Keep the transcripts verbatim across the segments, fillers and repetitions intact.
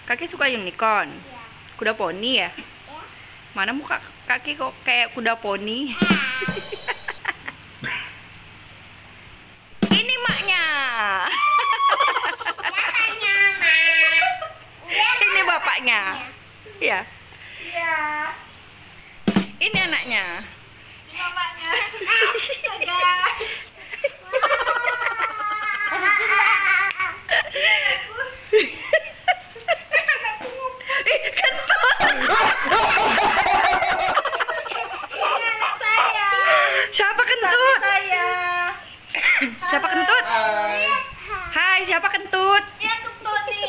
Kakek suka unicorn? Ya. Kuda poni ya? Ya. Mana muka kakek kok kayak kuda poni? Ini maknya. Ini bapaknya. Iya. Iya. Ini anaknya. Ini mamanya. Guys. Ih, kentut. Ini anak saya. Siapa kentut? Saya. Siapa kentut? Hai, siapa kentut? Ini kentut nih.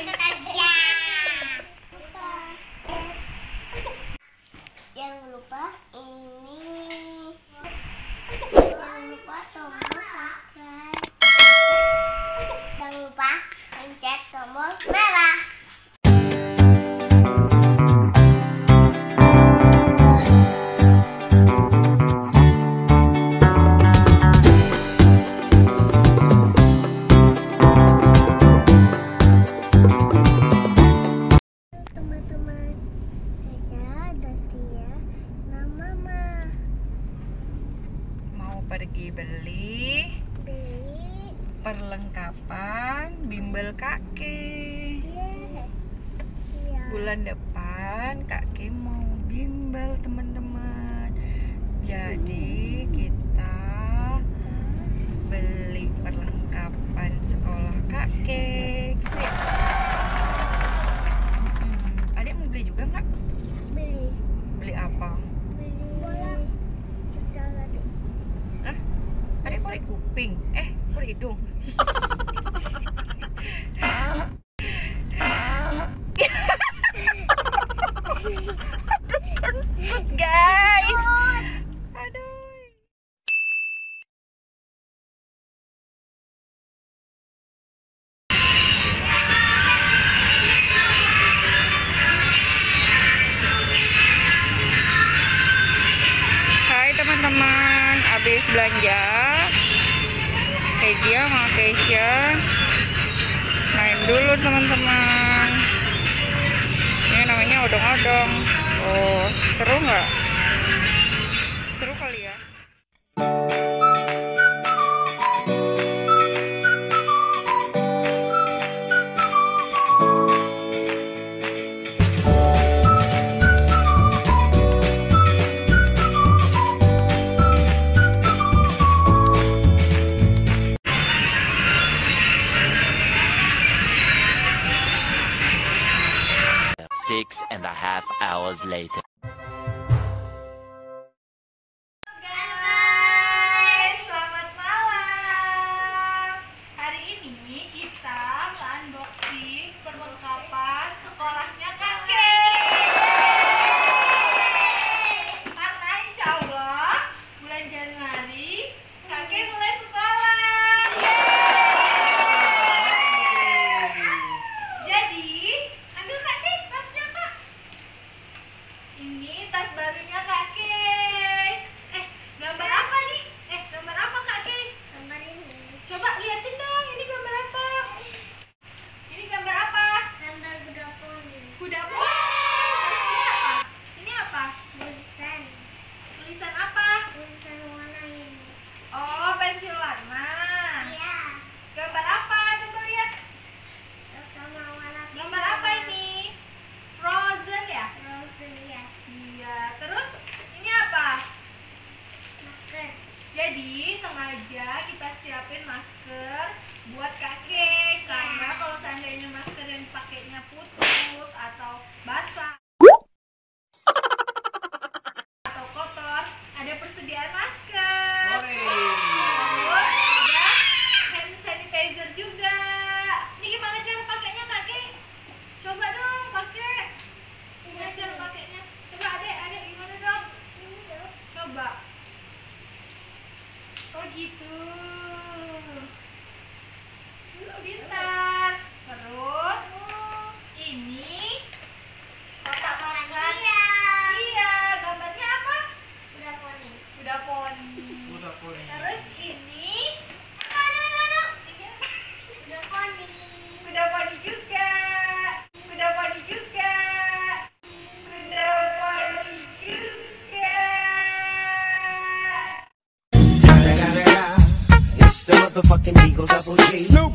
Jangan lupa ini. Jangan lupa tombol subscribe. Jangan lupa pencet tombol merah. Teman-teman, saya Dastia, nama Mama. Mau pergi beli Beli. perlengkapan bimbel kakek. Iya. Bulan depan kakek mau bimbel, teman-teman. Jadi kita beli perlengkapan sekolah kakek gitu ya. Hmm, adik mau beli juga nggak? Beli. Beli apa? Beli. Bola. Coklat. Hah? Adik korek kuping? Eh, korek hidung. Kentut guys. Aduh. Hai teman-teman, habis belanja. Kezia sama Keisha main dulu teman-teman. Ini namanya odong-odong. Oh, seru nggak? Seru kali ya. Six and a half hours later. Guys, selamat malam. Hari ini kita unboxing perlengkapan sekolahnya kakek. Karena insya Allah bulan Januari kakek mulai sekolah. Jadi ambil kakek tasnya kak. Ini Eagle Double G.